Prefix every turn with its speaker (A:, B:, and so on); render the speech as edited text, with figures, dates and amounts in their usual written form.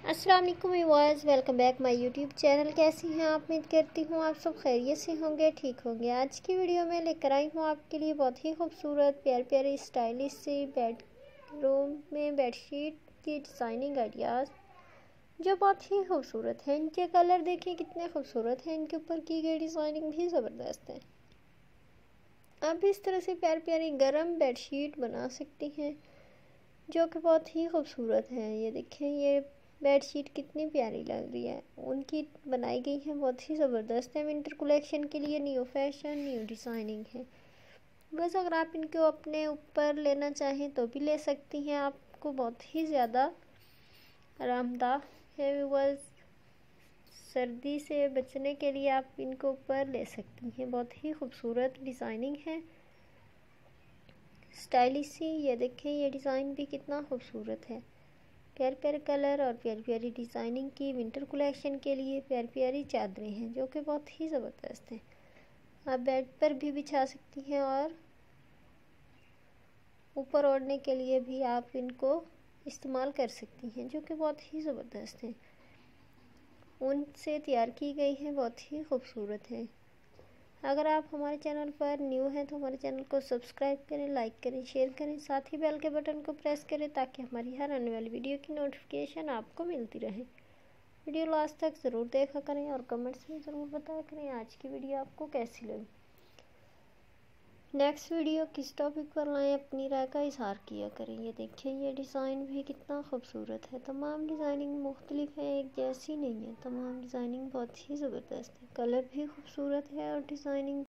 A: अस्सलाम वालेकुम viewers, welcome back my YouTube channel. कैसी हैं आप? उम्मीद करती हूँ आप सब खैरियत से होंगे, ठीक होंगे। आज की वीडियो में लेकर आई हूँ आपके लिए बहुत ही खूबसूरत प्यारे प्यारे स्टाइलिश से बेडरूम में बेडशीट की डिज़ाइनिंग आइडियाज़ जो बहुत ही खूबसूरत हैं। इनके कलर देखिए कितने खूबसूरत हैं, इनके ऊपर की गई डिज़ाइनिंग भी ज़बरदस्त है। आप इस तरह से प्यारी प्यारी गर्म बेडशीट बना सकती हैं जो कि बहुत ही खूबसूरत है। ये देखें, ये बेडशीट कितनी प्यारी लग रही है, उनकी बनाई गई है, बहुत ही ज़बरदस्त है। विंटर कलेक्शन के लिए न्यू फैशन न्यू डिज़ाइनिंग है। बस अगर आप इनको अपने ऊपर लेना चाहें तो भी ले सकती हैं, आपको बहुत ही ज़्यादा आरामदायक है। बस सर्दी से बचने के लिए आप इनको ऊपर ले सकती हैं। बहुत ही खूबसूरत डिज़ाइनिंग है, स्टाइलिश सी। ये देखें, ये डिज़ाइन भी कितना खूबसूरत है। प्यारे प्यारे कलर और प्यारी प्यारी डिज़ाइनिंग की विंटर कलेक्शन के लिए प्यारी प्यारी चादरें हैं जो कि बहुत ही ज़बरदस्त हैं। आप बेड पर भी बिछा सकती हैं और ऊपर ओढ़ने के लिए भी आप इनको इस्तेमाल कर सकती हैं, जो कि बहुत ही ज़बरदस्त हैं। ऊन से तैयार की गई हैं, बहुत ही खूबसूरत है। अगर आप हमारे चैनल पर न्यू हैं तो हमारे चैनल को सब्सक्राइब करें, लाइक करें, शेयर करें, साथ ही बेल के बटन को प्रेस करें ताकि हमारी हर आने वाली वीडियो की नोटिफिकेशन आपको मिलती रहे। वीडियो लास्ट तक ज़रूर देखा करें और कमेंट्स में ज़रूर बताया करें आज की वीडियो आपको कैसी लगी। नेक्स्ट वीडियो किस टॉपिक पर लाएं, अपनी राय का इजहार किया करें। ये देखिए, ये डिज़ाइन भी कितना खूबसूरत है। तमाम डिज़ाइनिंग मुख्तलिफ है, एक जैसी नहीं है। तमाम डिज़ाइनिंग बहुत ही ज़बरदस्त है, कलर भी खूबसूरत है और डिज़ाइनिंग